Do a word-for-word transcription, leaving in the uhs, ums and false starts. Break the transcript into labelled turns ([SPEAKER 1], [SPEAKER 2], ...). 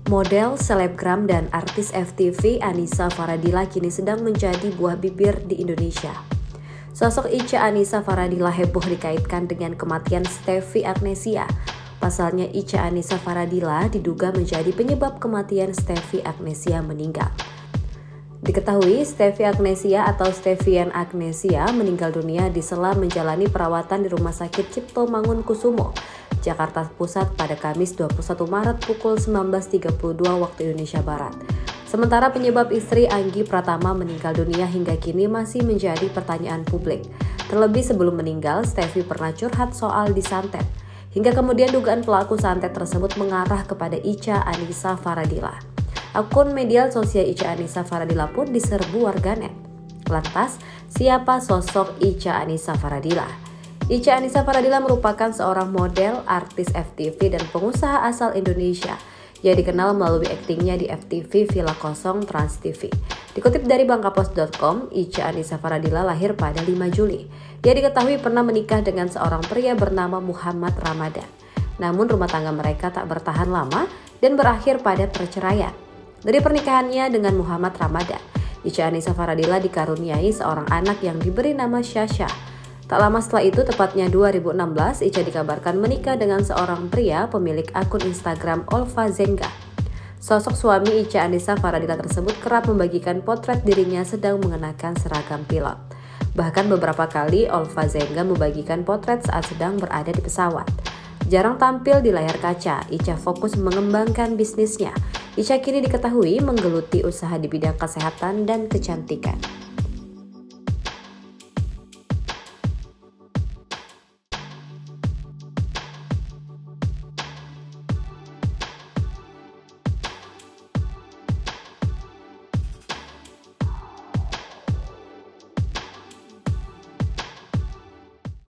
[SPEAKER 1] Model, selebgram, dan artis F T V Annisa Faradila kini sedang menjadi buah bibir di Indonesia. Sosok Icha Annisa Faradila heboh dikaitkan dengan kematian Stefy Agnesiya. Pasalnya Icha Annisa Faradila diduga menjadi penyebab kematian Stefy Agnesiya meninggal. Diketahui Stefy Agnesiya atau Stefian Agnesiya meninggal dunia di sela menjalani perawatan di Rumah Sakit Cipto Mangunkusumo, Jakarta Pusat pada Kamis dua puluh satu Maret pukul sembilan belas tiga puluh dua waktu Indonesia Barat. Sementara penyebab istri Anggi Pratama meninggal dunia hingga kini masih menjadi pertanyaan publik. Terlebih sebelum meninggal, Stefy pernah curhat soal disantet. Hingga kemudian dugaan pelaku santet tersebut mengarah kepada Icha Annisa Faradila. Akun media sosial Icha Annisa Faradila pun diserbu warganet. Lantas, siapa sosok Icha Annisa Faradila? Icha Annisa Faradila merupakan seorang model, artis F T V, dan pengusaha asal Indonesia. Ia dikenal melalui aktingnya di F T V Villa Kosong Trans T V. Dikutip dari bangkapos dot com, Icha Annisa Faradila lahir pada lima Juli. Ia diketahui pernah menikah dengan seorang pria bernama Muhammad Ramadan. Namun rumah tangga mereka tak bertahan lama dan berakhir pada perceraian. Dari pernikahannya dengan Muhammad Ramadan, Icha Annisa Faradila dikaruniai seorang anak yang diberi nama Syasha. Tak lama setelah itu, tepatnya dua ribu enam belas, Icha dikabarkan menikah dengan seorang pria pemilik akun Instagram Olva Zenga. Sosok suami Icha Annisa Faradila tersebut kerap membagikan potret dirinya sedang mengenakan seragam pilot. Bahkan beberapa kali Olva Zenga membagikan potret saat sedang berada di pesawat. Jarang tampil di layar kaca, Icha fokus mengembangkan bisnisnya. Icha kini diketahui menggeluti usaha di bidang kesehatan dan kecantikan.